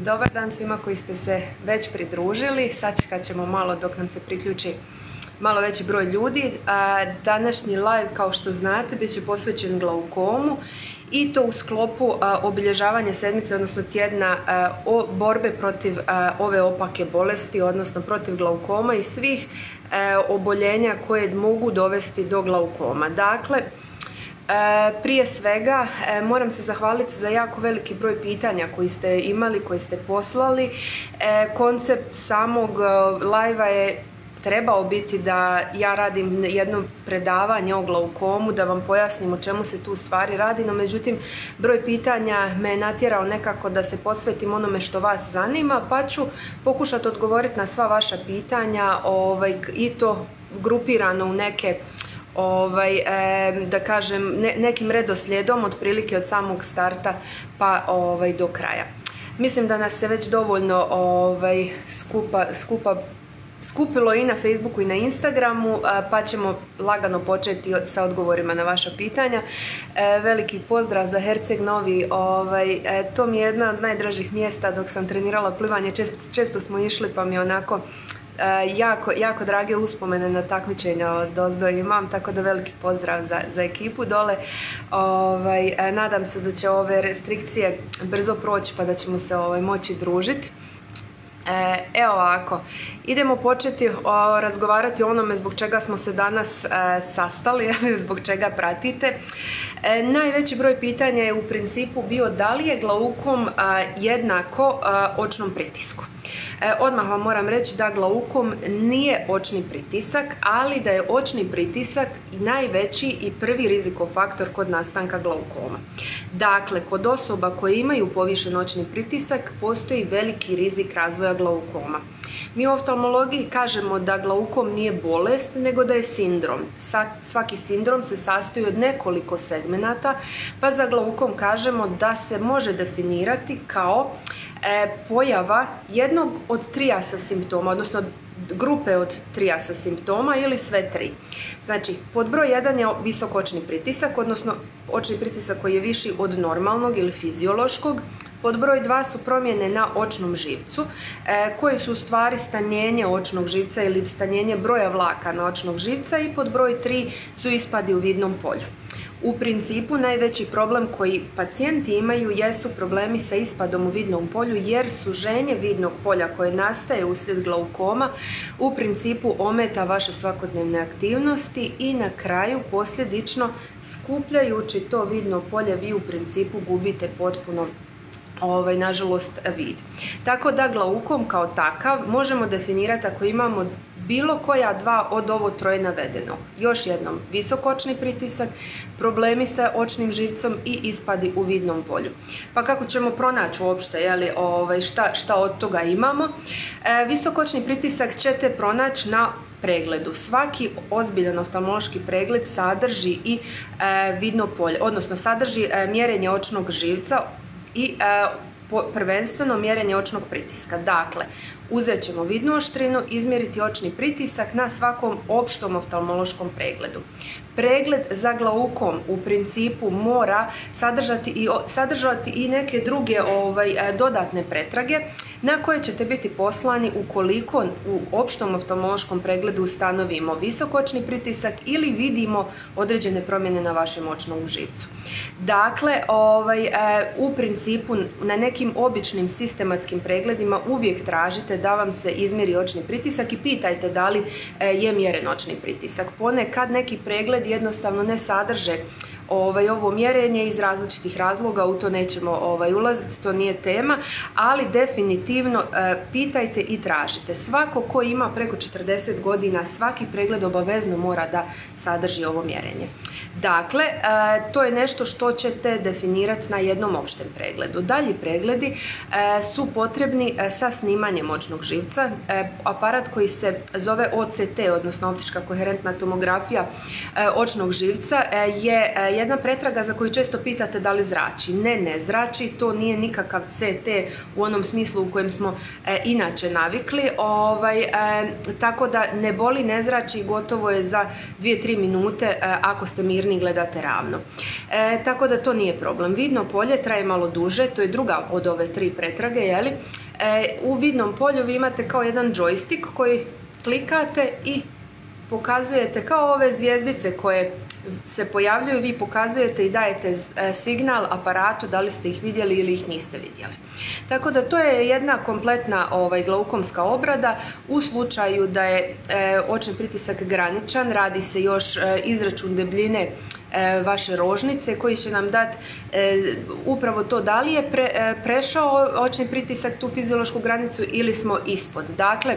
Dobar dan svima koji ste se već pridružili. Sačekat ćemo malo dok nam se priključi malo veći broj ljudi. Današnji live, kao što znate, bit će posvećen glaukomu i to u sklopu obilježavanja sedmice, odnosno tjedna borbe protiv ove opake bolesti, odnosno protiv glaukoma i svih oboljenja koje mogu dovesti do glaukoma. Dakle, prije svega moram se zahvaliti za jako veliki broj pitanja koji ste imali, koji ste poslali. Koncept samog live-a je trebao biti da ja radim jedno predavanje o glaukomu, da vam pojasnim o čemu se tu u stvari radi, no međutim broj pitanja me je natjerao nekako da se posvetim onome što vas zanima, pa ću pokušati odgovoriti na sva vaša pitanja i to grupirano u neke da kažem nekim redoslijedom, otprilike od samog starta pa do kraja. Mislim da nas se već dovoljno skupilo i na Facebooku i na Instagramu, pa ćemo lagano početi sa odgovorima na vaša pitanja. Veliki pozdrav za Herceg Novi, to mi je jedna od najdražih mjesta dok sam trenirala plivanje, često smo išli pa mi onako jako drage uspomene na takmičenja odozdo imam, tako da veliki pozdrav za ekipu dole. Nadam se da će ove restrikcije brzo proći pa da ćemo se moći družiti. Evo ovako, idemo početi razgovarati o onome zbog čega smo se danas sastali, zbog čega pratite. Najveći broj pitanja je u principu bio da li je glaukom jednako očnom pritisku. Odmah vam moram reći da glaukom nije očni pritisak, ali da je očni pritisak najveći i prvi rizikofaktor kod nastanka glaukoma. Dakle, kod osoba koje imaju povišen očni pritisak postoji veliki rizik razvoja glaukoma. Mi u oftalmologiji kažemo da glaukom nije bolest, nego da je sindrom. Svaki sindrom se sastoji od nekoliko segmenata, pa za glaukom kažemo da se može definirati kao pojava jednog od trijasa simptoma, odnosno grupe od trijasa simptoma ili sve tri. Znači, pod broj 1 je visok očni pritisak, odnosno očni pritisak koji je viši od normalnog ili fiziološkog. Pod broj 2 su promjene na očnom živcu, koji su u stvari stanjenje očnog živca ili stanjenje broja vlakana očnog živca, i pod broj 3 su ispadi u vidnom polju. U principu najveći problem koji pacijenti imaju jesu problemi sa ispadom u vidnom polju, jer suženje vidnog polja koje nastaje uslijed glaukoma u principu ometa vaše svakodnevne aktivnosti i na kraju posljedično skupljajući to vidno polje vi u principu gubite potpuno nažalost vid. Tako da glaukom kao takav možemo definirati ako imamo bilo koja dva od ovo troje navedenog. Još jednom, visok očni pritisak, problemi sa očnim živcom i ispadi u vidnom polju. Pa kako ćemo pronaći uopšte šta od toga imamo? Visok očni pritisak ćete pronaći na pregledu. Svaki ozbiljan oftalmološki pregled sadrži i vidno polje, odnosno sadrži mjerenje očnog živca i prvenstveno mjerenje očnog pritiska. Dakle, uzet ćemo vidnu oštrinu, izmjeriti očni pritisak na svakom opštom oftalmološkom pregledu. Pregled za glaukom u principu mora sadržati i neke druge dodatne pretrage na koje ćete biti poslani ukoliko u opštom oftalmološkom pregledu ustanovimo visok očni pritisak ili vidimo određene promjene na vašem očnom živcu. Dakle, u principu na nekim običnim sistematskim pregledima uvijek tražite da vam se izmjeri očni pritisak i pitajte da li je mjeren očni pritisak. Ponekad neki pregled jednostavno ne sadrže ovo mjerenje iz različitih razloga, u to nećemo ulaziti, to nije tema, ali definitivno pitajte i tražite. Svako ko ima preko 40 godina, svaki pregled obavezno mora da sadrži ovo mjerenje. Dakle, to je nešto što ćete definirati na jednom opštem pregledu. Dalji pregledi su potrebni sa snimanjem očnog živca. Aparat koji se zove OCT, odnosno optička koherentna tomografija očnog živca, je jedna pretraga za koju često pitate da li zrači. Ne zrači, to nije nikakav CT u onom smislu u kojem smo inače navikli, tako da ne boli, ne zrači, gotovo je za 2-3 minute ako ste mirni i gledate ravno. tako da to nije problem. Vidno polje traje malo duže, to je druga od ove 3 pretrage, jeli? U vidnom polju vi imate kao jedan joystick koji klikate i pokazujete kao ove zvjezdice koje se pojavljuju, vi pokazujete i dajete signal aparatu da li ste ih vidjeli ili ih niste vidjeli. Tako da to je jedna kompletna glaukomska obrada. U slučaju da je očni pritisak graničan, radi se još izračun debljine vaše rožnice koji će nam dati upravo to da li je prešao očni pritisak tu fiziološku granicu ili smo ispod. Dakle,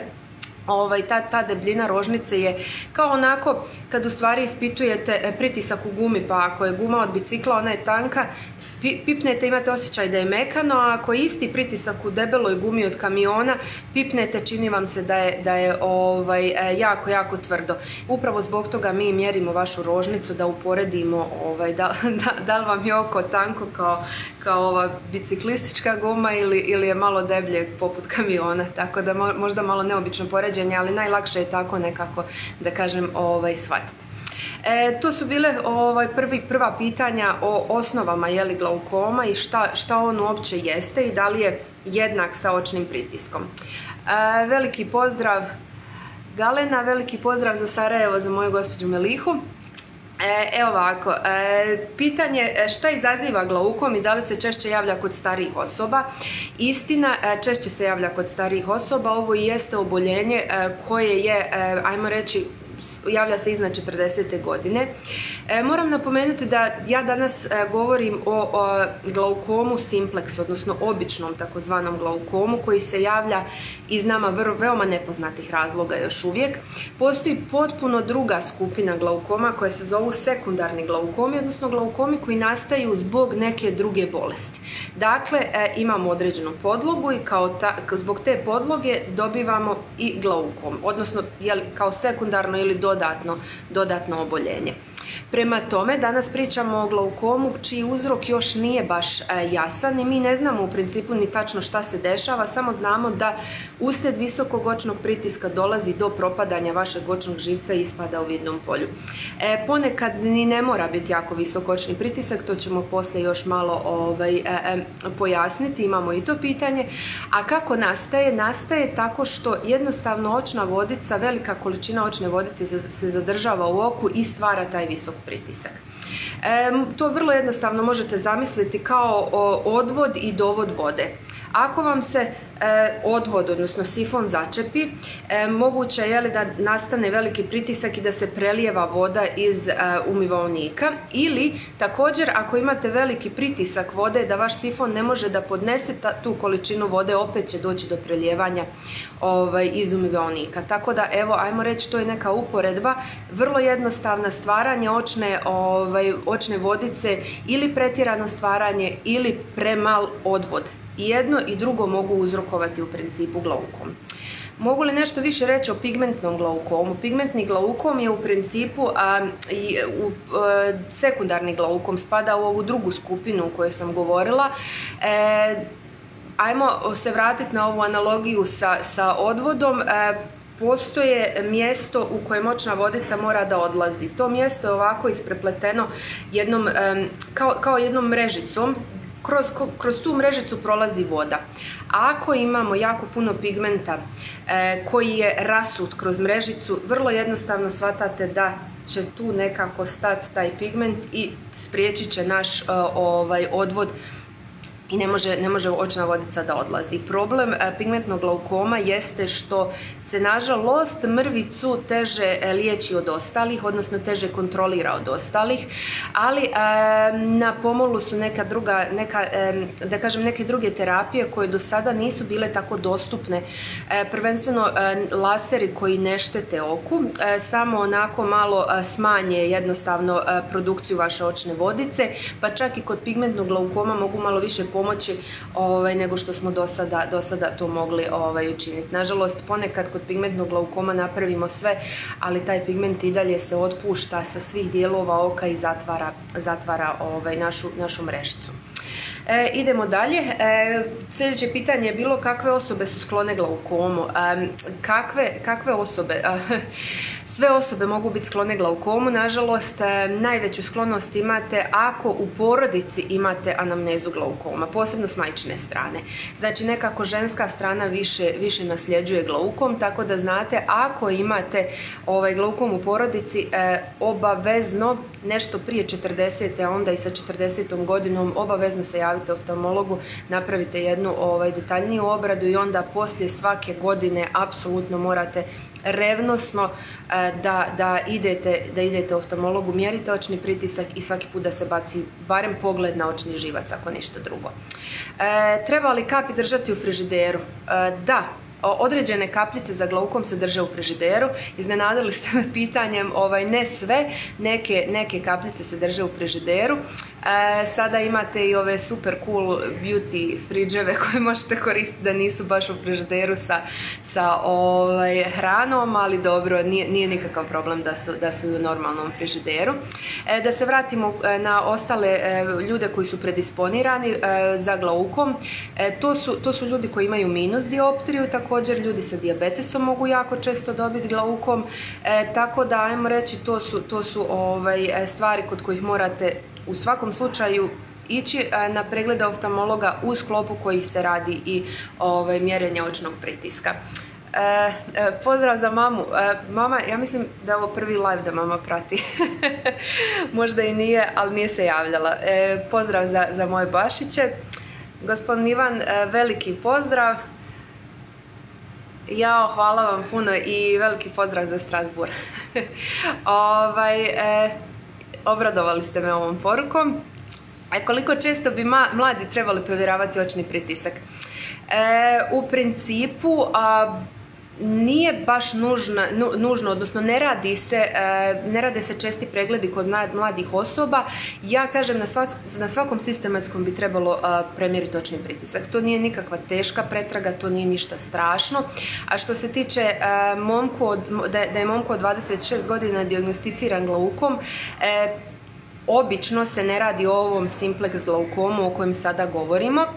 ta debljina rožnice je kao onako kad u stvari ispitujete pritisak u gumi, pa ako je guma od bicikla, ona je tanka, pipnete, imate osjećaj da je mekano, a ako je isti pritisak u debeloj gumi od kamiona, pipnete, čini vam se da je jako, jako tvrdo. Upravo zbog toga mi mjerimo vašu rožnicu da uporedimo da li vam je oko tanko kao ova biciklistička guma ili je malo deblje poput kamiona, tako da možda malo neobično poređenje, ali najlakše je tako nekako da kažem shvatiti. To su bile prva pitanja o osnovama glaukoma i šta on uopće jeste i da li je jednak sa očnim pritiskom. Veliki pozdrav Galena, veliki pozdrav za Sarajevo, za moju gospođu Melihu. Evo ovako, pitanje šta izaziva glaukom i da li se češće javlja kod starijih osoba. Istina, češće se javlja kod starijih osoba, ovo i jeste oboljenje koje je, ajmo reći, javlja se iznad 40. godine. Moram napomenuti da ja danas govorim o glaukomu simplex, odnosno običnom takozvanom glaukomu koji se javlja iz nama veoma nepoznatih razloga još uvijek. Postoji potpuno druga skupina glaukoma koja se zovu sekundarni glaukomi, odnosno glaukomi koji nastaju zbog neke druge bolesti. Dakle, imamo određenu podlogu i zbog te podloge dobivamo i glaukom, odnosno kao sekundarno ili dodatno oboljenje. Prema tome, danas pričamo o glaukomu čiji uzrok još nije baš jasan i mi ne znamo u principu ni tačno šta se dešava, samo znamo da uslijed visokog očnog pritiska dolazi do propadanja vašeg očnog živca i ispada u vidnom polju. Ponekad ni ne mora biti jako visok očni pritisak, to ćemo poslije još malo pojasniti, imamo i to pitanje. A kako nastaje? Nastaje tako što jednostavno očna vodica, velika količina očne vodice se zadržava u oku i stvara taj visok pritisak. To vrlo jednostavno možete zamisliti kao odvod i dovod vode. Ako vam se odvod, odnosno sifon začepi, moguće je da nastane veliki pritisak i da se prelijeva voda iz umivaonika, ili također ako imate veliki pritisak vode da vaš sifon ne može da podnese tu količinu vode, opet će doći do prelijevanja iz umivaonika. Tako da evo, ajmo reći, to je neka uporedba, vrlo jednostavna, stvaranje očne vodice ili pretjerano stvaranje ili premal odvod. I jedno i drugo mogu uzrokovati u principu glaukom. Mogu li nešto više reći o pigmentnom glaukomu? Pigmentni glaukom je u principu sekundarni glaukom, spada u ovu drugu skupinu o kojoj sam govorila. Ajmo se vratiti na ovu analogiju sa odvodom. Postoje mjesto u kojem očna vodica mora da odlazi. To mjesto je ovako isprepleteno kao jednom mrežicom. Kroz tu mrežicu prolazi voda. Ako imamo jako puno pigmenta koji je rasut kroz mrežicu, vrlo jednostavno shvatate da će tu nekako stati taj pigment i spriječit će naš odvod i ne može očna vodica da odlazi. Problem pigmentnog glaukoma jeste što se nažalost mrvicu teže liječi od ostalih, odnosno teže kontrolira od ostalih, ali na pomolu su neke druge terapije koje do sada nisu bile tako dostupne. Prvenstveno laseri koji ne štete oku, samo onako malo smanje jednostavno produkciju vaše očne vodice, pa čak i kod pigmentnog glaukoma mogu malo više pomoći nego što smo do sada to mogli učiniti. Nažalost, ponekad kod pigmentnog glaukoma napravimo sve, ali taj pigment i dalje se otpušta sa svih dijelova oka i zatvara našu mrežicu. Idemo dalje. Sljedeće pitanje je bilo kakve osobe su sklone glaukomu. Kakve osobe? Sve osobe mogu biti sklone glaukomu, nažalost najveću sklonost imate ako u porodici imate anamnezu glaukoma, posebno s majčine strane. Znači nekako ženska strana više nasljeđuje glaukom, tako da znate ako imate glaukom u porodici, obavezno nešto prije 40. a onda i sa 40. godinom obavezno se javite oftalmologu, napravite jednu detaljniju obradu i onda poslije svake godine apsolutno morate revnosno da idete oftalmologu, mjerite očni pritisak i svaki put da se baci barem pogled na očni živac, ako ništa drugo. Treba li kapi držati u frižideru? Da. Određene kapljice za glaukom se drže u frižideru. Iznenadili ste me pitanjem, ne sve, neke kapljice se drže u frižideru. Sada imate i ove super cool beauty friđeve koje možete koristiti da nisu baš u frižideru sa hranom, ali dobro, nije nikakav problem da su u normalnom frižideru. Da se vratimo na ostale ljude koji su predisponirani za glaukom, to su ljudi koji imaju minus dioptriju, također ljudi sa dijabetesom mogu jako često dobiti glaukom, tako da ajmo reći to su stvari kod kojih morate u svakom slučaju ići na preglede oftalmologa u sklopu kojih se radi i mjerenja očnog pritiska. Pozdrav za mamu. Mama, ja mislim da je ovo prvi live da mama prati. Možda i nije, ali nije se javljala. Pozdrav za moje bašiće. Gospodin Ivan, veliki pozdrav. Jao, hvala vam puno i veliki pozdrav za Strasbourg. Obradovali ste me ovom porukom. Koliko često bi mladi trebali provjeravati očni pritisak? U principu nije baš nužno, odnosno ne rade se česti pregledi kod mladih osoba. Ja kažem na svakom sistematskom bi trebalo premjeriti očni pritisak. To nije nikakva teška pretraga, to nije ništa strašno. A što se tiče da je momku od 26 godina dijagnosticiran glaukom, obično se ne radi o ovom simplex glaukomu o kojem sada govorimo.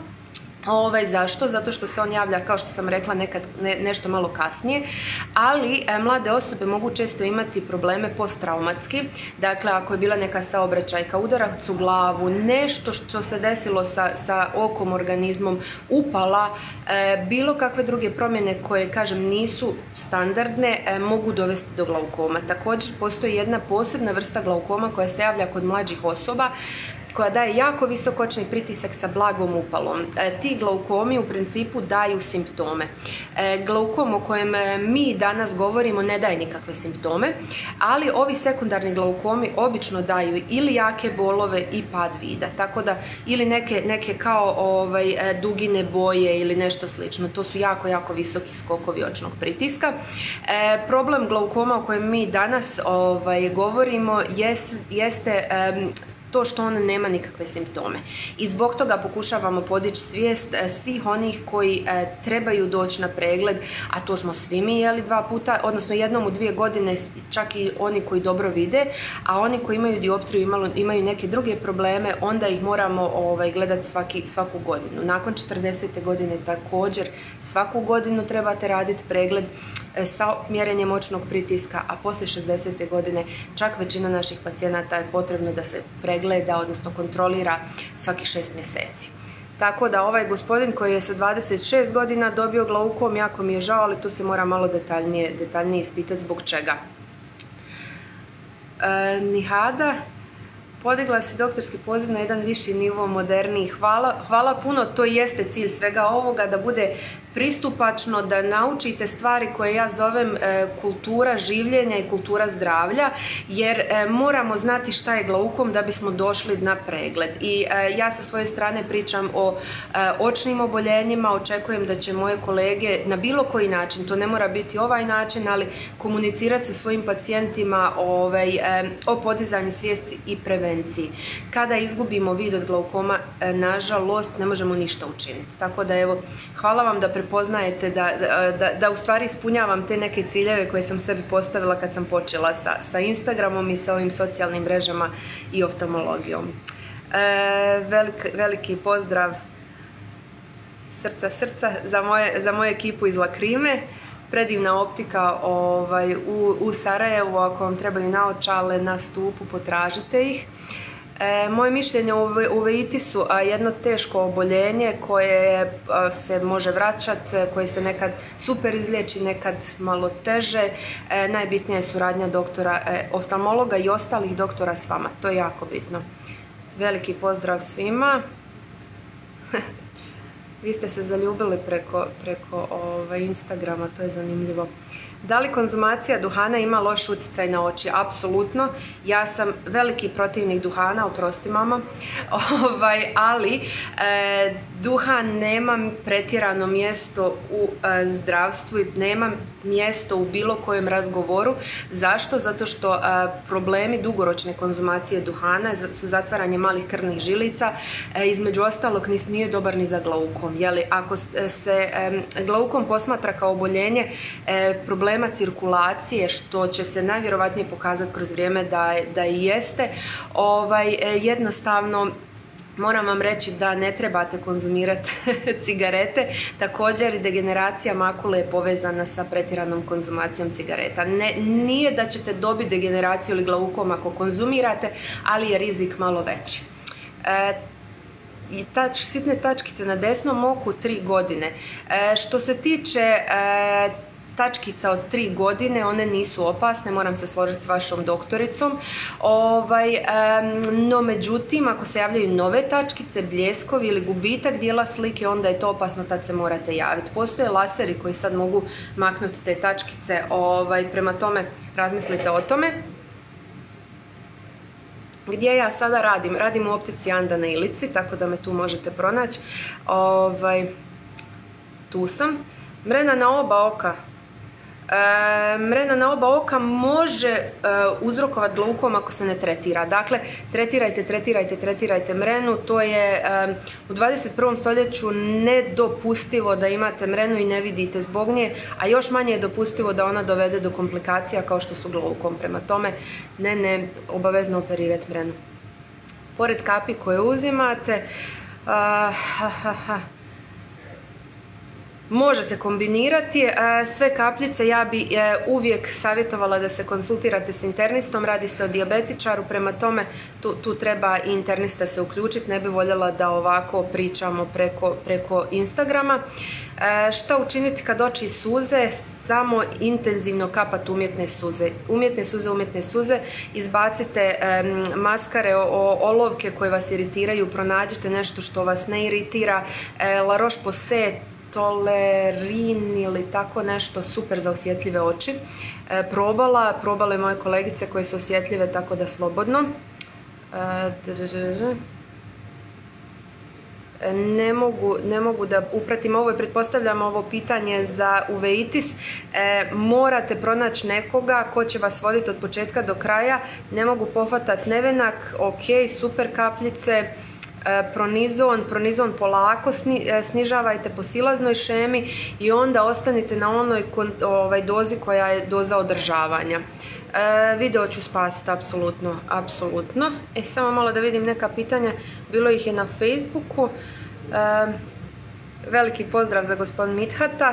Zašto? Zato što se on javlja, kao što sam rekla, nekad nešto malo kasnije, ali mlade osobe mogu često imati probleme posttraumatski. Dakle, ako je bila neka saobraćajka, udarac u glavu, nešto što se desilo sa okom, organizmom, upala, bilo kakve druge promjene koje, kažem, nisu standardne, mogu dovesti do glaukoma. Također, postoji jedna posebna vrsta glaukoma koja se javlja kod mlađih osoba, koja daje jako visok očni pritisak sa blagom upalom. Ti glaukomi u principu daju simptome. Glaukom o kojem mi danas govorimo ne daje nikakve simptome, ali ovi sekundarni glaukomi obično daju ili jake bolove i pad vida, tako da ili neke kao dugine boje ili nešto slično. To su jako, jako visoki skokovi očnog pritiska. Problem glaukoma o kojem mi danas govorimo jeste to što on nema nikakve simptome. I zbog toga pokušavamo podići svijest svih onih koji trebaju doći na pregled, a to smo svi mi jeli 2 puta, odnosno jednom u 2 godine, čak i oni koji dobro vide, a oni koji imaju dioptriju, imaju neke druge probleme, onda ih moramo gledati svaku godinu. Nakon 40. godine također svaku godinu trebate raditi pregled sa mjerenjem očnog pritiska, a poslije 60. godine čak većina naših pacijenata je potrebno da se pregleda, odnosno kontrolira svakih 6 mjeseci. Tako da ovaj gospodin koji je sa 26 godina dobio glaukom, jako mi je žao, ali tu se mora malo detaljnije ispitati zbog čega. Nihada, podigla si doktorski poziv na jedan viši nivo, moderniji. Hvala puno, to jeste cilj svega ovoga, da bude pristupačno, da naučite stvari koje ja zovem kultura življenja i kultura zdravlja, jer moramo znati šta je glaukom da bismo došli na pregled. I ja sa svoje strane pričam o očnim oboljenjima, očekujem da će moje kolege na bilo koji način, to ne mora biti ovaj način, ali komunicirati sa svojim pacijentima o podizanju svijesti i prevenciji. Kada izgubimo vid od glaukoma, nažalost, ne možemo ništa učiniti. Tako da evo, hvala vam da prepoznajete da u stvari ispunjavam te neke ciljeve koje sam sebi postavila kad sam počela sa Instagramom i sa ovim socijalnim mrežama i oftalmologijom. Veliki pozdrav, srca za moju ekipu iz Lakrime. predivna optika u Sarajevu, ako vam trebaju naočale na stupu, potražite ih. Moje mišljenje o uvejitisu, jedno teško oboljenje koje se može vraćati, koje se nekad super izliječi, nekad malo teže. Najbitnija je suradnja doktora oftalmologa i ostalih doktora s vama. To je jako bitno. Veliki pozdrav svima. Vi ste se zaljubili preko Instagrama, to je zanimljivo. Da li konzumacija duhana ima loš utjecaj na oči? Apsolutno. Ja sam veliki protivnik duhana, oprosti mama, ali duhan nema pretjerano mjesto u zdravstvu i nema mjesto u bilo kojem razgovoru. Zašto? Zato što problemi dugoročne konzumacije duhana su zatvaranje malih krvnih žilica, između ostalog nije dobar ni za glaukom. Ako se glaukom posmatra kao oboljenje problema cirkulacije, što će se najvjerovatnije pokazati kroz vrijeme da i jeste, jednostavno moram vam reći da ne trebate konzumirati cigarete. Također, degeneracija makule je povezana sa pretjeranom konzumacijom cigareta. Nije da ćete dobiti degeneraciju ili glaukom ako konzumirate, ali je rizik malo veći. I sitne tačkice na desnom oku 3 godine. Što se tiče tačkica od 3 godine, one nisu opasne, moram se složiti s vašom doktoricom. No međutim, ako se javljaju nove tačkice, bljeskovi ili gubitak dijela slike, onda je to opasno, tad se morate javiti. Postoje laseri koji sad mogu maknuti te tačkice, prema tome razmislite o tome. Gdje ja sada radim? Radim u optici Anda na Ilici, tako da me tu možete pronaći. Tu sam. Mrena na oba oka. Mrena na oba oka može uzrokovati glaukom ako se ne tretira. Dakle, tretirajte mrenu. To je u 21. stoljeću nedopustivo da imate mrenu i ne vidite zbog nje, a još manje je dopustivo da ona dovede do komplikacija kao što su glaukom. Prema tome, ne, obavezno operirati mrenu. Pored kapi koje uzimate, možete kombinirati sve kapljice. Ja bi uvijek savjetovala da se konsultirate s internistom, radi se o dijabetičaru, prema tome tu treba i internista se uključiti, ne bi voljela da ovako pričamo preko Instagrama. Šta učiniti kad oči suze? Samo intenzivno kapati umjetne suze, izbacite maskare, olovke koje vas iritiraju, pronađite nešto što vas ne iritira. La Roche-Posay, Tolerin ili tako nešto, super za osjetljive oči. Probale moje kolegice koje su osjetljive, tako da slobodno. Ne mogu da upratim ovo i pretpostavljam ovo pitanje za uveitis. Morate pronaći nekoga ko će vas voditi od početka do kraja. Ne mogu pohvatati nevenak, ok, super kapljice. Pronizon polako snižavajte po silaznoj šemi i onda ostanite na onoj dozi koja je doza održavanja. Video ću spasiti, apsolutno. Samo malo da vidim neka pitanja, bilo ih je na Facebooku. Veliki pozdrav za gospodin Mithata.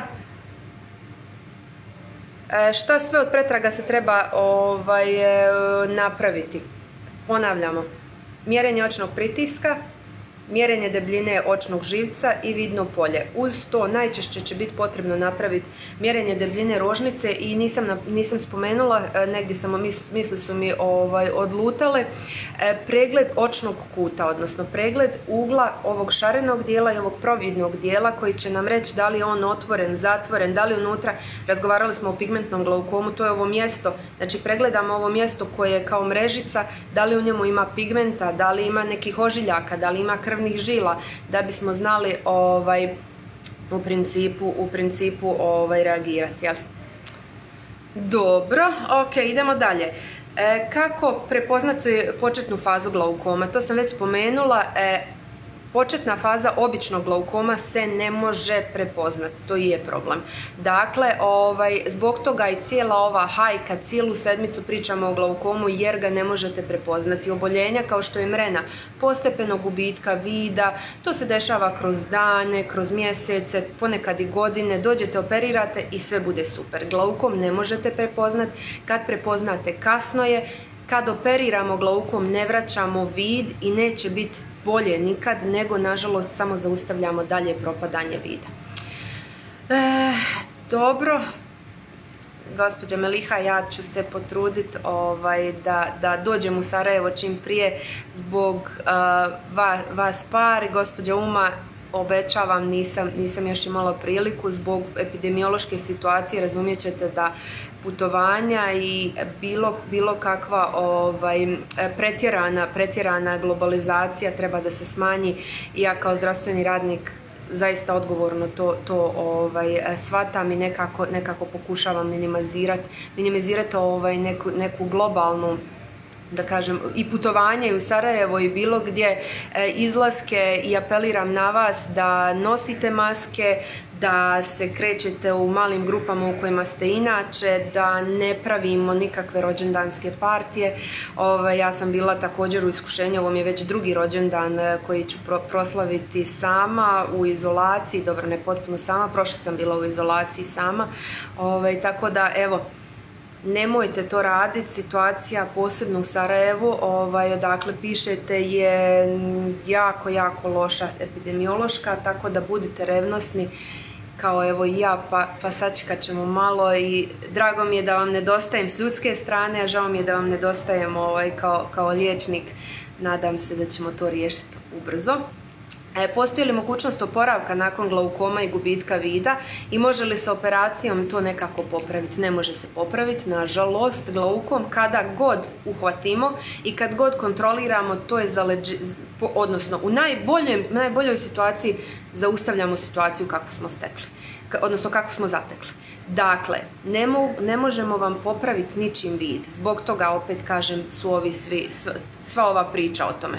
Šta sve od pretraga se treba napraviti? Ponavljamo, mjerenje očnog pritiska, mjerenje debljine očnog živca i vidno polje. Uz to najčešće će biti potrebno napraviti mjerenje debljine rožnice i nisam spomenula, negdje misli su mi odlutale, pregled očnog kuta, odnosno pregled ugla ovog šarenog dijela i ovog providnog dijela koji će nam reći da li je on otvoren, zatvoren, da li unutra, razgovarali smo o pigmentnom glaukomu, to je ovo mjesto, znači pregledamo ovo mjesto koje je kao mrežica, da li u njemu ima pigmenta, da li ima nekih ožiljaka, da li ima krvnih žila, da bismo znali u principu reagirati. Dobro, ok, idemo dalje. Kako prepoznati početnu fazu glaukoma? To sam već spomenula. početna faza običnog glaukoma se ne može prepoznati, to i je problem. Dakle, zbog toga i cijela ova hajka, cijelu sedmicu pričamo o glaukomu jer ga ne možete prepoznati. Oboljenja kao što je mrena, postepenog gubitka vida, to se dešava kroz dane, kroz mjesece, ponekad i godine, dođete, operirate i sve bude super. Glaukom ne možete prepoznati, kad prepoznate kasno je, kad operiramo glaukom ne vraćamo vid i neće biti bolje nikad, nego nažalost samo zaustavljamo dalje propadanje vida. Dobro, gospođa Meliha, ja ću se potruditi da dođem u Sarajevo čim prije zbog vas par. Gospođa Uma, obećavam, nisam još imala priliku zbog epidemiološke situacije, razumijet ćete da putovanja i bilo kakva pretjerana globalizacija treba da se smanji i ja kao zdravstveni radnik zaista odgovorno to shvatam i nekako pokušavam minimizirati neku globalnu, da kažem, i putovanje i u Sarajevo i bilo gdje izlaske i apeliram na vas da nosite maske, da se krećete u malim grupama u kojima ste inače, da ne pravimo nikakve rođendanske partije. Ja sam bila također u iskušenju, ovo mi je već drugi rođendan koji ću proslaviti sama u izolaciji, dobro ne potpuno sama, prošla sam bila u izolaciji sama, tako da evo, nemojte to raditi, situacija posebno u Sarajevu, odakle pišete, je jako loša epidemiološka, tako da budite revnosni kao evo i ja, pa sačekat ćemo malo i drago mi je da vam nedostajem s ljudske strane, a žao mi je da vam nedostajem kao liječnik. Nadam se da ćemo to riješiti ubrzo. Postoji li mogućnost oporavka nakon glaukoma i gubitka vida i može li se operacijom to nekako popraviti? Ne može se popraviti, nažalost, glaukom kada god uhvatimo i kad god kontroliramo, to je odnosno u najboljoj situaciji zaustavljamo situaciju kakvu smo stekli, odnosno kakvu smo zatekli. Dakle, ne možemo vam popraviti ničim vid, zbog toga opet kažem su sva ova priča o tome.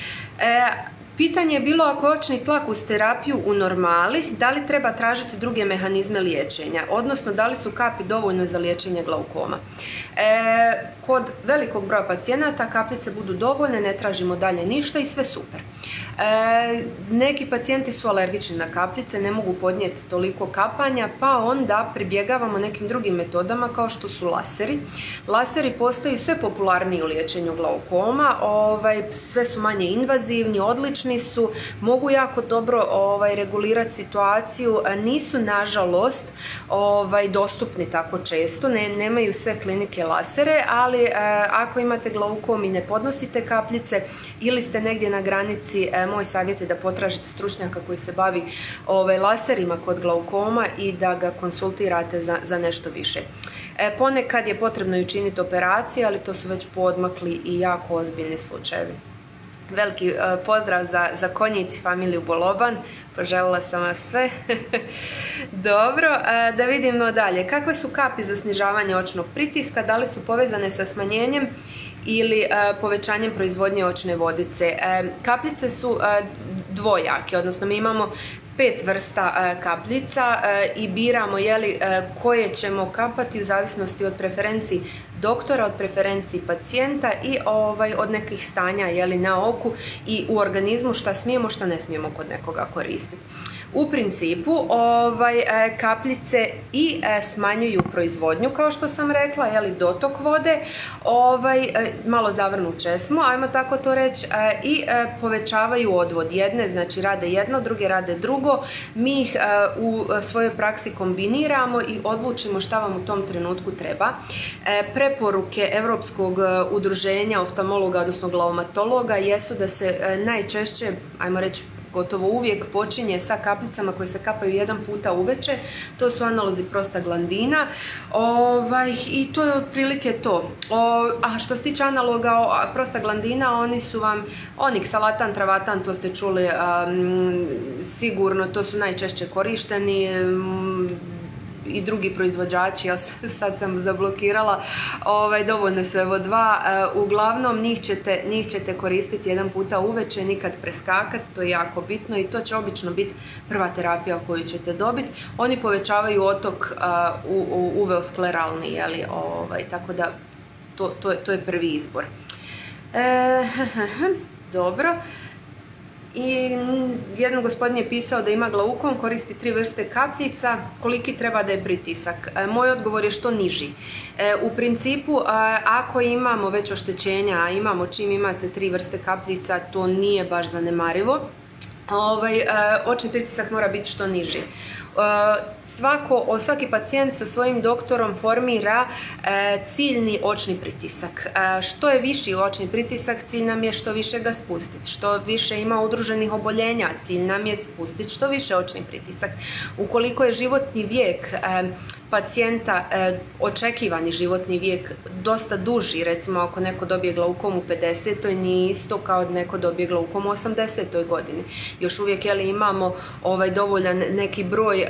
Pitanje je bilo, ako je očni tlak uz terapiju u normali, da li treba tražiti druge mehanizme liječenja, odnosno da li su kapi dovoljno za liječenje glaukoma. Kod velikog broja pacijenata kapljice budu dovoljne, ne tražimo dalje ništa i sve super. Neki pacijenti su alergični na kapljice, ne mogu podnijeti toliko kapanja, pa onda pribjegavamo nekim drugim metodama kao što su laseri. Laseri postaju sve popularniji u liječenju glaukoma, sve su manje invazivni, odlični su, mogu jako dobro regulirati situaciju, nisu nažalost dostupni tako često, nemaju sve klinike lasere, ali ako imate glaukom i ne podnosite kapljice ili ste negdje na granici, moj savjet je da potražite stručnjaka koji se bavi laserima kod glaukoma i da ga konsultirate za nešto više. Ponekad je potrebno i učiniti operacije, ali to su već poodmakli i jako ozbiljni slučajevi. Veliki pozdrav za Konjici, familiju Boloban, poželjela sam vas sve. Dobro, da vidimo dalje. Kakve su kapi za snižavanje očnog pritiska, da li su povezane sa smanjenjem ili povećanjem proizvodnje očne vodice? Kapljice su dvojake, odnosno mi imamo 5 vrsta kapljica i biramo koje ćemo kapati u zavisnosti od preferenciji doktora, od preferenciji pacijenta i od nekih stanja na oku i u organizmu, šta smijemo, šta ne smijemo kod nekoga koristiti. U principu kapljice i smanjuju proizvodnju, kao što sam rekla, dotok vode, malo zavrnu česmu, ajmo tako to reći, i povećavaju odvod. Jedne znači rade jedno, druge rade drugo, mi ih u svojoj praksi kombiniramo i odlučimo šta vam u tom trenutku treba. Preporuke Europskog udruženja oftalmologa, odnosno glaumatologa, jesu da se najčešće, ajmo reći, gotovo uvijek počinje sa kapljicama koje se kapaju jedan puta uveče, to su analozi prostaglandina i to je otprilike to. A što se tiče analoga prostaglandina, oni su vam oniksalatan, travatan, to ste čuli sigurno, to su najčešće korišteni, i drugi proizvođači, ja sad sam zablokirala, dovoljno su evo dva, uglavnom njih ćete koristiti jedan puta uveče, nikad preskakati, to je jako bitno i to će obično biti prva terapija koju ćete dobiti. Oni povećavaju otok uveoskleralni, tako da to je prvi izbor. Dobro. I jedan gospodin je pisao da ima glaukom, koristi 3 vrste kapljica, koliki treba da je pritisak? Moj odgovor je što niži. U principu, ako imamo već oštećenja, a imamo čim imate 3 vrste kapljica, to nije baš zanemarivo. Očni pritisak mora biti što niži. Svaki pacijent sa svojim doktorom formira ciljni očni pritisak. Što je viši očni pritisak, cilj nam je što više ga spustiti. Što više ima udruženih oboljenja, cilj nam je spustiti što više očni pritisak. Ukoliko je životni vijek pacijenta, očekivani životni vijek, dosta duži, recimo ako neko dobije glaukom u 50. nije isto kao da neko dobije glaukom u 80. godini. Još uvijek imamo dovoljan neki broj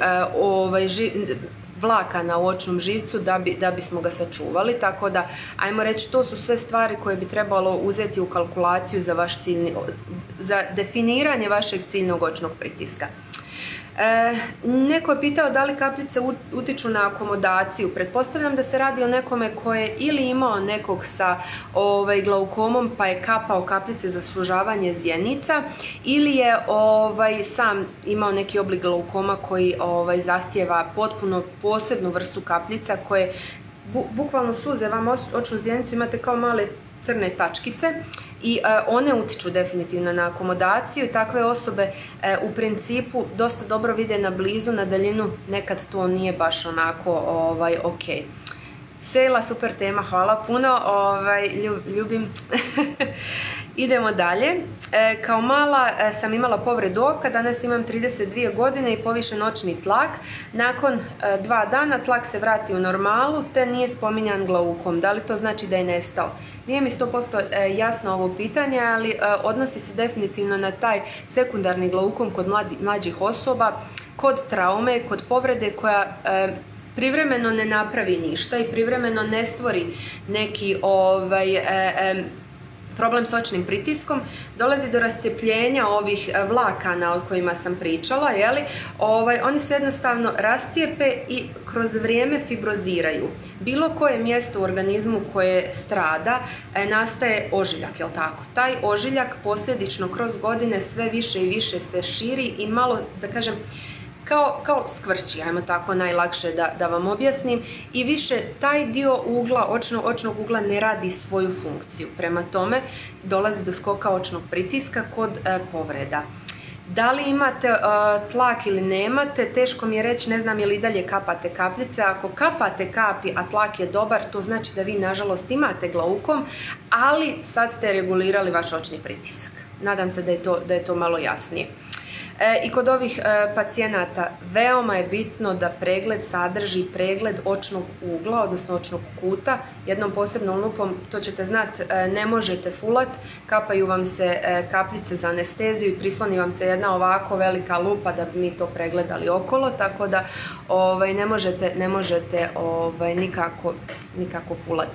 vlakana u očnom živcu da bismo ga sačuvali, tako da ajmo reći to su sve stvari koje bi trebalo uzeti u kalkulaciju za definiranje vašeg ciljnog očnog pritiska. Neko je pitao da li kapljice utiču na akomodaciju. Pretpostavljam da se radi o nekome koji je ili imao nekog sa glaukomom pa je kapao kapljice za sužavanje zjenica ili je sam imao neki oblik glaukoma koji zahtijeva potpuno posebnu vrstu kapljica koje bukvalno suze vam očnu zjenicu, imate kao male crne tačkice i one utiču definitivno na akomodaciju i takve osobe u principu dosta dobro vide na blizu, na daljinu nekad to nije baš onako ok. Sejla, super tema, hvala puno, ljubim. Idemo dalje. Kao mala sam imala povredu oka, danas imam 32 godine i povišen očni tlak. Nakon 2 dana tlak se vrati u normalu te nije spominjan glaukom. Da li to znači da je nestao? Nije mi 100% jasno ovo pitanje, ali odnosi se definitivno na taj sekundarni glaukom kod mlađih osoba, kod traume, kod povrede koja privremeno ne napravi ništa i privremeno ne stvori neki problem s očnim pritiskom, dolazi do rascijepljenja ovih vlakana o kojima sam pričala, oni se jednostavno rascijepe i kroz vrijeme fibroziraju. Bilo koje mjesto u organizmu koje strada, nastaje ožiljak, jel tako? Taj ožiljak posljedično kroz godine sve više i više se širi i malo, da kažem, kao skvrći, ajmo tako najlakše da vam objasnim, i više taj dio ugla, očnog ugla ne radi svoju funkciju. Prema tome dolazi do skoka očnog pritiska kod povreda. Da li imate tlak ili nemate, teško mi je reći, ne znam je li i dalje kapate kapljice. Ako kapate kapi, a tlak je dobar, to znači da vi nažalost imate glaukom, ali sad ste regulirali vaš očni pritisak. Nadam se da je to malo jasnije. I kod ovih pacijenata veoma je bitno da pregled sadrži pregled očnog ugla, odnosno očnog kuta. Jednom posebnom lupom, to ćete znati, ne možete fulat, kapaju vam se kapljice za anesteziju i prisloni vam se jedna ovako velika lupa da bi mi to pregledali okolo, tako da ne možete nikako fulat.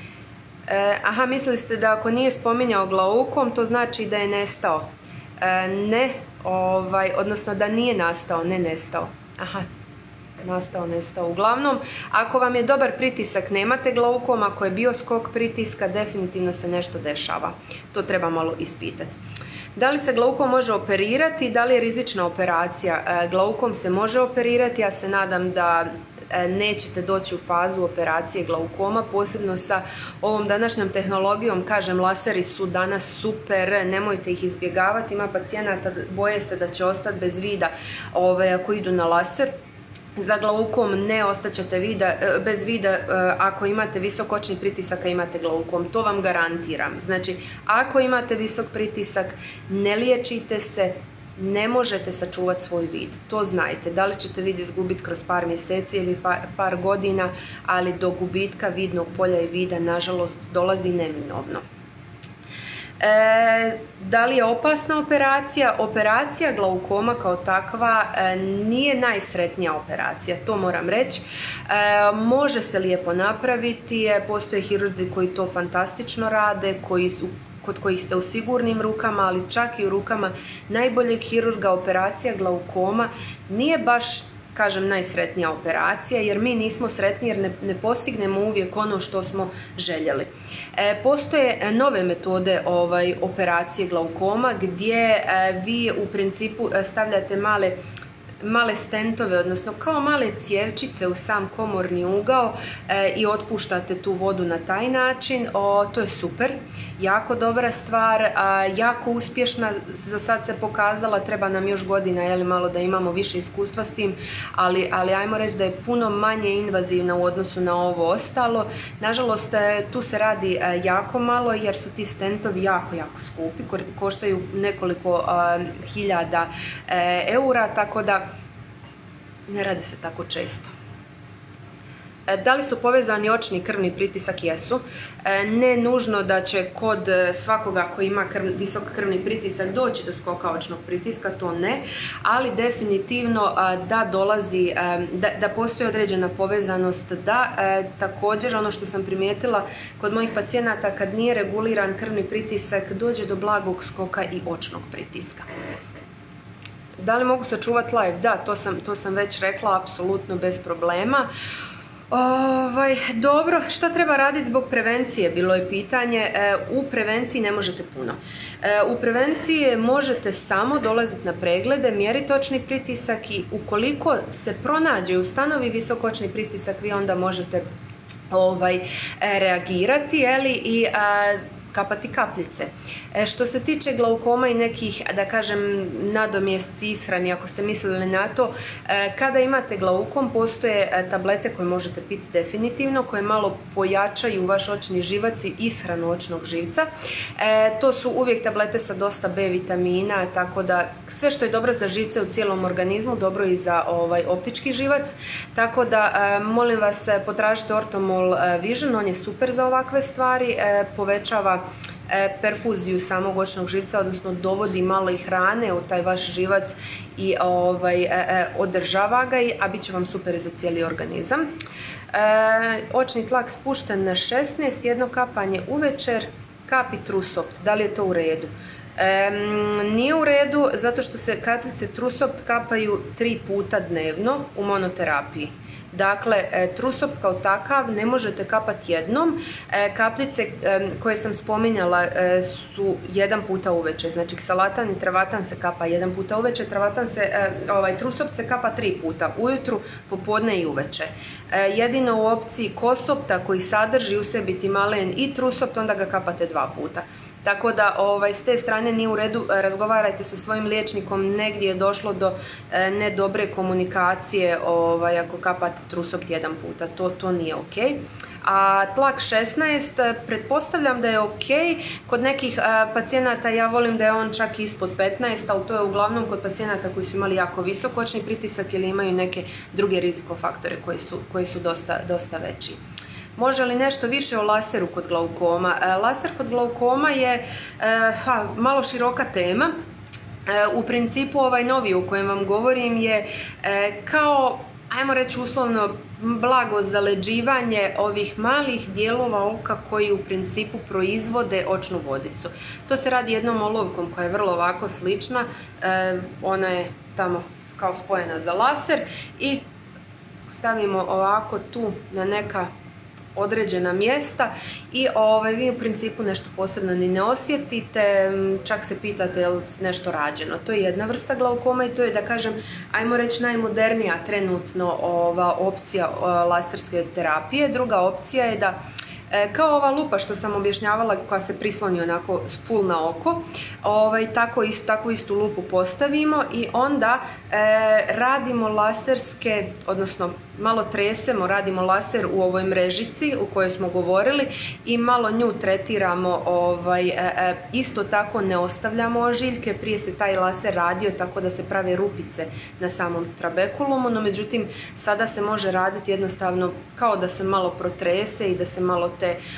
Aha, mislili ste da ako nije spominjao glaukom, to znači da je nestao. Ne, odnosno da nije nastao, ne nestao. Aha, nestao. Uglavnom, ako vam je dobar pritisak, nemate glaukom, ako je bio skok pritiska, definitivno se nešto dešava. To treba malo ispitati. Da li se glaukom može operirati? Da li je rizična operacija? Glaukom se može operirati, ja se nadam da nećete doći u fazu operacije glaukoma, posebno sa ovom današnjom tehnologijom. Kažem, laseri su danas super, nemojte ih izbjegavati. Ima pacijenata, boje se da će ostati bez vida ako idu na laser. Za glaukom ne ostaćete bez vida ako imate visok očni pritisak, a imate glaukom. To vam garantiram. Znači, ako imate visok pritisak, ne liječite se, ne možete sačuvati svoj vid. To znajte. Da li ćete vid izgubiti kroz par mjeseci ili par godina, ali do gubitka vidnog polja i vida, nažalost, dolazi neminovno. Da li je opasna operacija? Operacija glaukoma kao takva nije najsretnija operacija, to moram reći. Može se lijepo napraviti, postoje hirurzi koji to fantastično rade, kod kojih ste u sigurnim rukama, ali čak i u rukama najboljeg hirurga operacija glaukoma nije baš, kažem, najsretnija operacija, jer mi nismo sretni jer ne postignemo uvijek ono što smo željeli. Postoje nove metode operacije glaukoma gdje vi u principu stavljate male stentove, odnosno kao male cjevčice u sam komorni ugao i otpuštate tu vodu na taj način. To je super, jako dobra stvar, jako uspješna, za sad se pokazala, treba nam još godina, malo da imamo više iskustva s tim, ali ajmo reći da je puno manje invazivna u odnosu na ovo ostalo. Nažalost, tu se radi jako malo jer su ti stentovi jako skupi, koštaju nekoliko hiljada eura, tako da ne rade se tako često. Da li su povezani očni i krvni pritisak? Jesu. Ne nužno da će kod svakoga koji ima visok krvni pritisak doći do skoka očnog pritiska, to ne, ali definitivno da dolazi, da postoji određena povezanost, da također ono što sam primijetila kod mojih pacijenata, kad nije reguliran krvni pritisak dođe do blagog skoka i očnog pritiska. Da li mogu sačuvati live? Da, to sam već rekla, apsolutno bez problema. Dobro, šta treba raditi zbog prevencije, bilo je pitanje. U prevenciji ne možete puno. U prevenciji možete samo dolaziti na preglede, mjeriti očni pritisak i ukoliko se pronađe, ustanovi visok očni pritisak, vi onda možete reagirati i kapati kapljice. Što se tiče glaukoma i nekih, da kažem, nadomjesci ishrani, ako ste mislili na to, kada imate glaukom postoje tablete koje možete piti definitivno, koje malo pojačaju vaš očni živac i ishranu očnog živca. To su uvijek tablete sa dosta B vitamina, tako da sve što je dobro za živce u cijelom organizmu, dobro i za optički živac, tako da molim vas, potražite Orthomol Vision, on je super za ovakve stvari, povećava perfuziju samog očnog živca, odnosno dovodi malo i hrane u taj vaš živac i održava ga, a bit će vam super za cijeli organizam. Očni tlak spušten na 16, jedno kapanje uvečer, kapi Trusopt, da li je to u redu? Nije u redu zato što se kapljice Trusopt kapaju 3 puta dnevno u monoterapiji. Dakle, Trusopt kao takav ne možete kapati jednom. Kapljice koje sam spominjala su jedan puta uveče. Znači, ksalatan i travatan se kapa jedan puta uveče, Trusopt se kapa 3 puta, ujutru, popodne i uveče. Jedino u opciji Kosopta koji sadrži u sebi timalen i Trusopt, onda ga kapate 2 puta. Tako da s te strane nije u redu, razgovarajte sa svojim liječnikom, negdje je došlo do nedobre komunikacije ako kapate Trusopt jedan puta, to nije ok. A tlak 16, pretpostavljam da je ok, kod nekih pacijenata ja volim da je on čak ispod 15, ali to je uglavnom kod pacijenata koji su imali jako visok očni pritisak ili imaju neke druge rizikofaktore koji su dosta veći. Može li nešto više o laseru kod glaukoma? Laser kod glaukoma je malo široka tema. U principu ovaj novi o kojem vam govorim je kao, ajmo reći uslovno, blago zaleđivanje ovih malih dijelova oka koji u principu proizvode očnu vodicu. To se radi jednom olovkom koja je vrlo ovako slična, ona je tamo kao spojena za laser i stavimo ovako tu na neka određena mjesta i vi u principu nešto posebno ni ne osjetite, čak se pitate je li nešto rađeno. To je jedna vrsta glaukoma i to je, da kažem, ajmo reći najmodernija trenutno opcija laserske terapije. Druga opcija je da kao ova lupa što sam objašnjavala koja se prisloni onako full na oko, takvu istu lupu postavimo i onda Radimo laserske, odnosno malo tresemo, radimo laser u ovoj mrežici u kojoj smo govorili i malo nju tretiramo, isto tako ne ostavljamo ožiljke, prije se taj laser radio tako da se prave rupice na samom trabekulumu, no međutim sada se može raditi jednostavno kao da se malo protrese i da se malo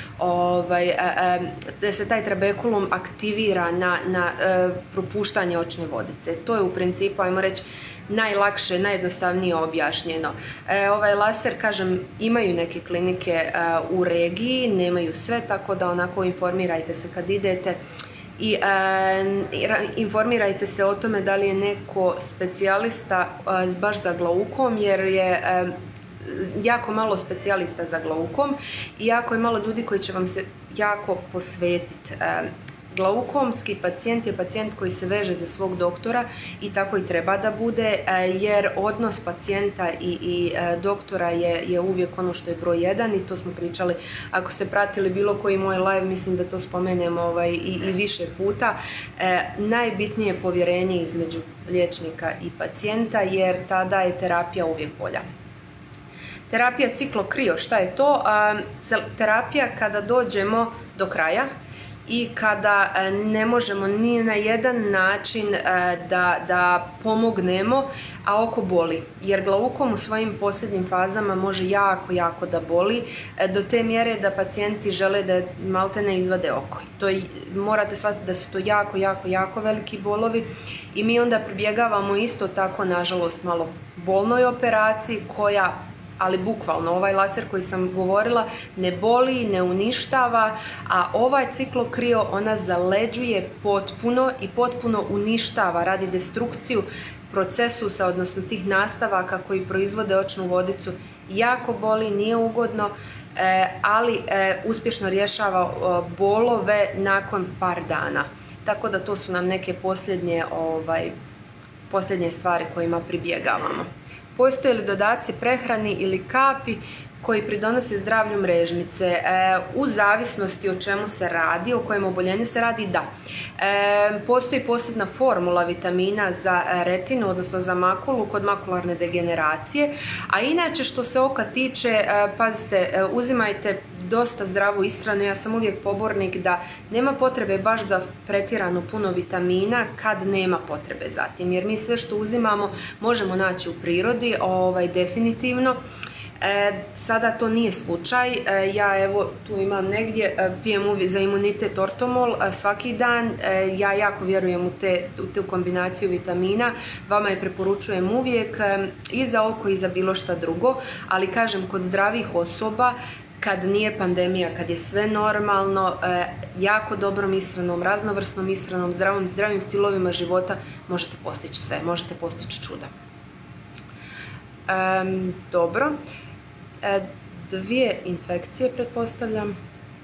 da se taj trabekulum aktivira na propuštanje očne vodice. To je u principu, ajmo reći, najlakše, najjednostavnije objašnjeno. Ovaj laser, kažem, imaju neke klinike u regiji, nemaju sve, tako da onako informirajte se kad idete i informirajte se o tome da li je neko specijalista baš za glaukom, jer je jako malo specijalista za glaukom i jako je malo ljudi koji će vam se jako posvetiti. Glaukomski pacijent je pacijent koji se veže za svog doktora i tako i treba da bude, jer odnos pacijenta i doktora je uvijek ono što je broj jedan i to smo pričali. Ako ste pratili bilo koji moj live, mislim da to spomenemo i više puta. Najbitnije je povjerenje između liječnika i pacijenta, jer tada je terapija uvijek bolja. Terapija ciklokrio, šta je to? Terapija kada dođemo do kraja i kada ne možemo ni na jedan način da pomognemo, a oko boli. Jer glaukom u svojim posljednjim fazama može jako da boli, do te mjere da pacijenti žele da maltene izvade oko. Morate shvatiti da su to jako veliki bolovi i mi onda pribjegavamo isto tako, nažalost, malo bolnoj operaciji koja, ali bukvalno, ovaj laser koji sam govorila ne boli, ne uništava, a ovaj ciklokrio ona zaleđuje potpuno i potpuno uništava, radi destrukciju procesusa, odnosno tih nastavaka koji proizvode očnu vodicu. Jako boli, nije ugodno, ali uspješno rješava bolove nakon par dana. Tako da to su nam neke posljednje stvari kojima pribjegavamo. Postoje li dodaci prehrani ili kapi koji pridonose zdravlju mrežnice? U zavisnosti o čemu se radi, o kojem oboljenju se radi, da. Postoji posebna formula vitamina za retinu, odnosno za makulu, kod makularne degeneracije, a inače što se oka tiče, pazite, uzimajte dosta zdravu ishranu. Ja sam uvijek pobornik da nema potrebe baš za pretjerano puno vitamina kad nema potrebe za tim, jer mi sve što uzimamo možemo naći u prirodi, definitivno. Sada to nije slučaj, ja evo tu imam negdje, pijem za imunitet ortomol svaki dan, ja jako vjerujem u tu kombinaciju vitamina, vama je preporučujem uvijek i za oko i za bilo šta drugo, ali kažem, kod zdravih osoba, kad nije pandemija, kad je sve normalno, jako dobrom ishranom, raznovrsnom ishranom, zdravim stilovima života možete postići sve, možete postići čuda. Dobro. 2 infekcije, pretpostavljam.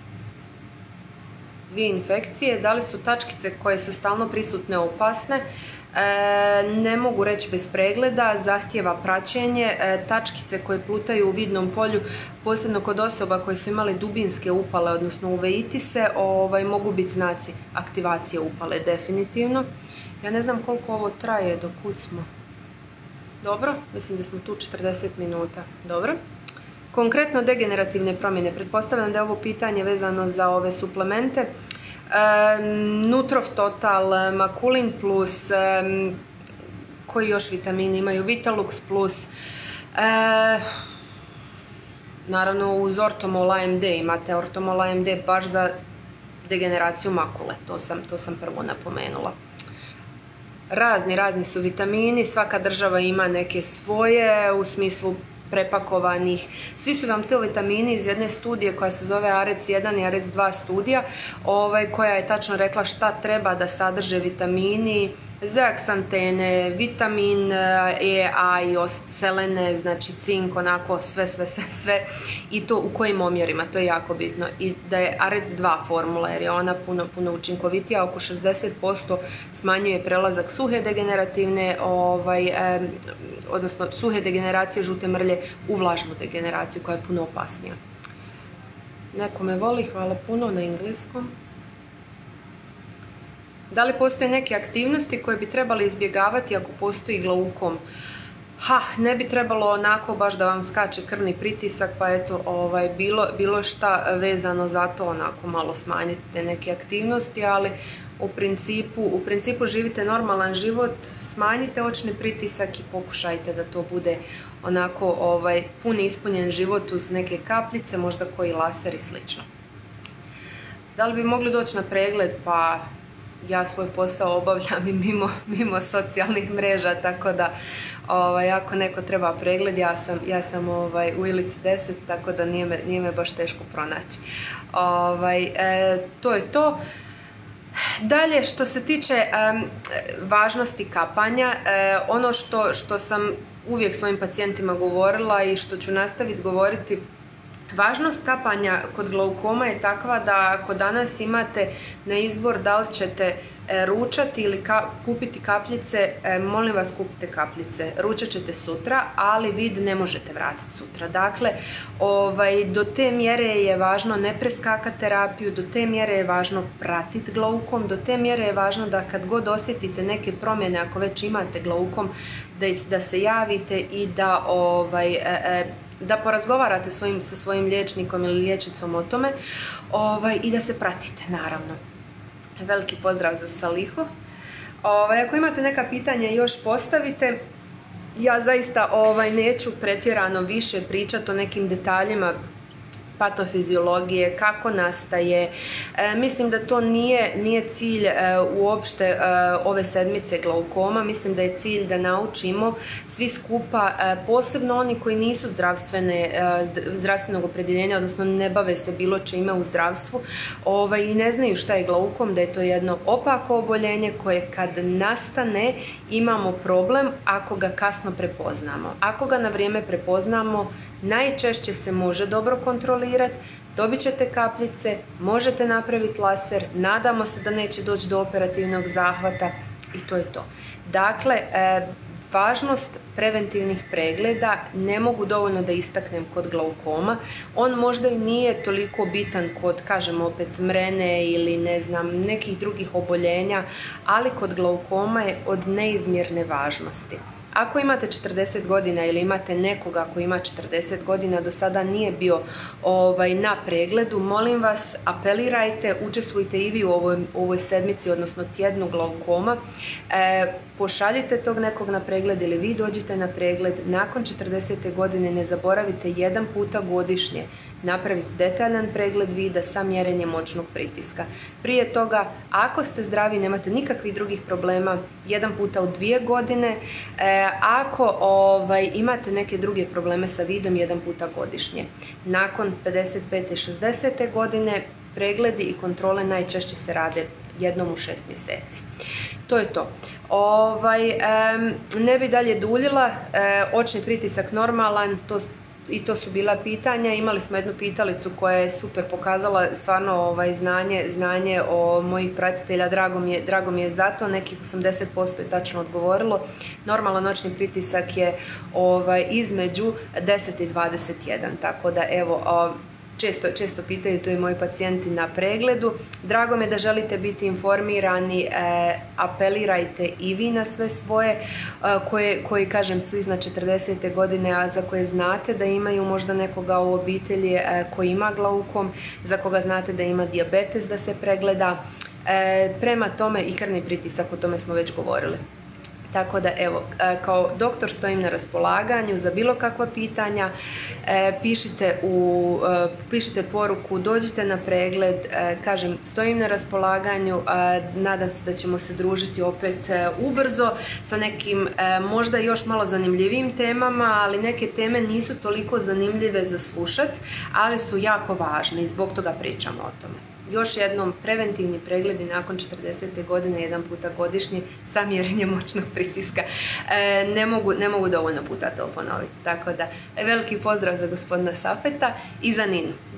2 infekcije. Da li su tačkice koje su stalno prisutne opasne? Ne mogu reći bez pregleda, zahtjeva praćenje. Tačkice koje plutaju u vidnom polju, posebno kod osoba koje su imale dubinske upale, odnosno uveitise, mogu biti znaci aktivacije upale, definitivno. Ja ne znam koliko ovo traje, do kud smo. Dobro, mislim da smo tu 40 minuta. Dobro. Konkretno degenerativne promjene. Pretpostavljam da je ovo pitanje vezano za ove suplemente. Nutrof Total, Makulin Plus, koji još vitamini imaju, Vitalux Plus, naravno uz Ortomol AMD, imate Ortomol AMD baš za degeneraciju makule, to sam prvo napomenula. Razni su vitamini, svaka država ima neke svoje, u smislu prepakovanih. Svi su vam te vitamini iz jedne studije koja se zove AREC 1 i AREC 2 studija, koja je tačno rekla šta treba da sadrže vitamini, zeaksantene, vitamin E, A i selene, znači cink, onako sve i to u kojim omjerima, to je jako bitno. I da je AREC 2 formula, jer je ona puno učinkovitija, oko 60% smanjuje prelazak suhe degenerativne, odnosno suhe degeneracije žute mrlje u vlažnu degeneraciju koja je puno opasnija. Neko me voli, hvala puno na engleskom. Da li postoje neke aktivnosti koje bi trebali izbjegavati ako postoji glaukom? Ne bi trebalo onako baš da vam skače krvni pritisak, pa eto, bilo šta vezano za to, onako malo smanjite te neke aktivnosti, ali u principu živite normalan život, smanjite očni pritisak i pokušajte da to bude onako pun ispunjen život uz neke kapljice, možda koji laser i slično. Da li bi mogli doći na pregled? Pa ja svoj posao obavljam i mimo socijalnih mreža, tako da ako neko treba pregled, ja sam u Ilici 10, tako da nije me baš teško pronaći. To je to. Dalje, što se tiče važnosti kapanja, ono što sam uvijek svojim pacijentima govorila i što ću nastaviti govoriti, važnost kapanja kod glaukoma je takva da ako danas imate na izbor da li ćete ručati ili kupiti kapljice, molim vas kupite kapljice. Ručat ćete sutra, ali vid ne možete vratiti sutra. Dakle, do te mjere je važno ne preskakati terapiju, do te mjere je važno pratiti glaukom, do te mjere je važno da kad god osjetite neke promjene, ako već imate glaukom, da se javite i da porazgovarate sa svojim liječnikom ili liječnicom o tome i da se pratite, naravno. Veliki pozdrav za Salihu. Ako imate neka pitanja još postavite. Ja zaista neću pretjerano više pričati o nekim detaljima patofiziologije, kako nastaje. Mislim da to nije cilj uopšte ove sedmice glaukoma. Mislim da je cilj da naučimo svi skupa, posebno oni koji nisu zdravstvenog opredjeljenja, odnosno ne bave se bilo čime u zdravstvu i ne znaju šta je glaukom, da je to jedno opako oboljenje koje kad nastane imamo problem ako ga kasno prepoznamo. Ako ga na vrijeme prepoznamo, najčešće se može dobro kontrolirati, dobit ćete kapljice, možete napraviti laser, nadamo se da neće doći do operativnog zahvata i to je to. Dakle, važnost preventivnih pregleda ne mogu dovoljno da istaknem kod glaukoma. On možda i nije toliko bitan kod, kažem opet, mrene ili ne znam, nekih drugih oboljenja, ali kod glaukoma je od neizmjerne važnosti. Ako imate 40 godina ili imate nekoga koji ima 40 godina, do sada nije bio na pregledu, molim vas, apelirajte, učestvujte i vi u ovoj sedmici, odnosno tjednu glaukoma. Pošaljite tog nekog na pregled ili vi dođite na pregled. Nakon 40. godine ne zaboravite jedan puta godišnje napraviti detaljan pregled vida sa mjerenjem očnog pritiska. Prije toga, ako ste zdravi, nemate nikakvih drugih problema, jedan puta u 2 godine. Ako imate neke druge probleme sa vidom, jedan puta godišnje. Nakon 55. i 60. godine pregledi i kontrole najčešće se rade jednom u 6 mjeseci. To je to. Ne bi dalje duljila, očni pritisak normalan, to su bila pitanja. Imali smo jednu pitalicu koja je super pokazala stvarno znanje o mojih pratitelja, drago mi je za to, nekih 80% je tačno odgovorilo. Normalan očni pritisak je između 10 i 21, tako da evo, često pitaju to i moji pacijenti na pregledu. Drago me da želite biti informirani, apelirajte i vi na sve svoje koji kažem su iznad 40. godine, a za koje znate da imaju možda nekoga u obitelji koji ima glaukom, za koga znate da ima dijabetes da se pregleda. Prema tome i krvni pritisak, o tome smo već govorili. Tako da evo, kao doktor stojim na raspolaganju za bilo kakva pitanja, pišite poruku, dođite na pregled, kažem, stojim na raspolaganju, nadam se da ćemo se družiti opet ubrzo sa nekim možda još malo zanimljivijim temama, ali neke teme nisu toliko zanimljive za slušat, ali su jako važne i zbog toga pričamo o tome. Još jednom, preventivni pregledi nakon 40. godine jedan puta godišnje sa mjerenjem očnog pritiska. Ne mogu dovoljno puta to ponoviti. Tako da, veliki pozdrav za gospodina Safeta i za Ninu.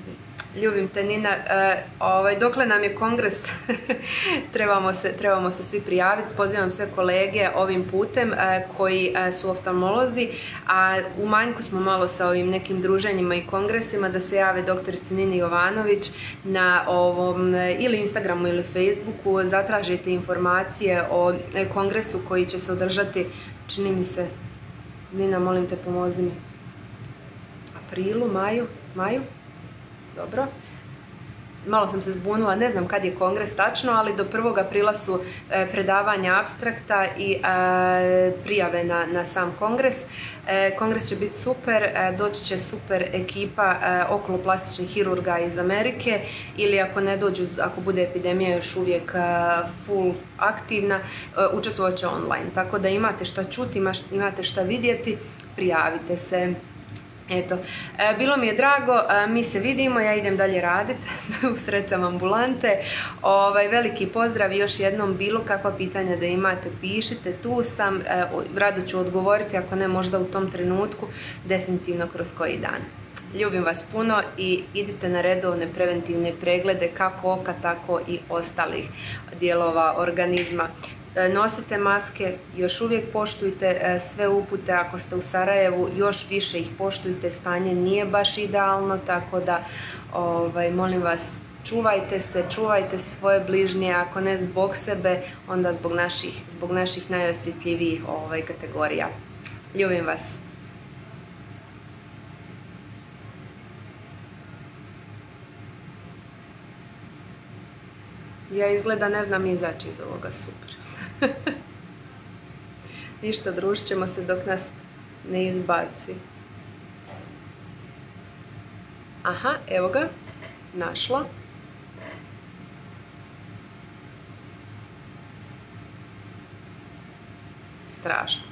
Ljubim te, Nina. Dokle nam je kongres, trebamo se svi prijaviti. Pozivam sve kolege ovim putem koji su oftalmolozi, a u manjku smo malo sa ovim nekim druženjima i kongresima, da se jave doktorici Nini Jovanović na ovom ili Instagramu ili Facebooku, zatražite informacije o kongresu koji će se održati, čini mi se, Nina, molim te, pomozi mi, aprilu, maju? Dobro. Malo sam se zbunila, ne znam kad je kongres tačno, ali do 1. aprila su predavanja apstrakta i prijave na sam kongres. Kongres će biti super, doći će super ekipa okuloplastičnih hirurga iz Amerike, ili ako ne dođu, ako bude epidemija još uvijek full aktivna, učestvovat će online. Tako da imate šta čuti, imate šta vidjeti, prijavite se. Eto, bilo mi je drago, mi se vidimo, ja idem dalje raditi, usred sam ambulante. Veliki pozdrav, još jednom, bilo kakva pitanja da imate, pišite, tu sam, rado ću odgovoriti, ako ne možda u tom trenutku, definitivno kroz koji dan. Ljubim vas puno i idite na redovne preventivne preglede kako oka, tako i ostalih dijelova organizma. Nosite maske, još uvijek poštujte sve upute, ako ste u Sarajevu još više ih poštujte, stanje nije baš idealno, tako da molim vas, čuvajte se, čuvajte svoje bližnje, ako ne zbog sebe, onda zbog naših najosjetljivijih kategorija. Ljubim vas. Ja izgleda ne znam izaći iz ovoga, super. Ništa, družit ćemo se dok nas ne izbaci. Aha, evo ga, našla. Strašno.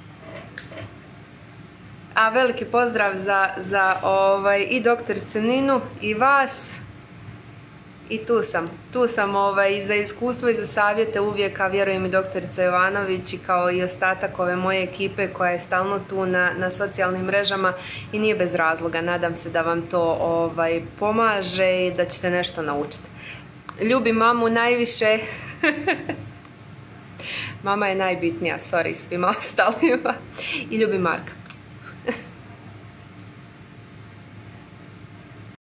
A veliki pozdrav za i doktoricu Ninu i vas. I tu sam i za iskustvo i za savjete uvijek, a vjerujem i doktorica Jovanović i kao i ostatak ove moje ekipe koja je stalno tu na socijalnim mrežama i nije bez razloga. Nadam se da vam to pomaže i da ćete nešto naučiti. Ljubim mamu najviše. Mama je najbitnija, sorry svima ostalima. I ljubim Marka.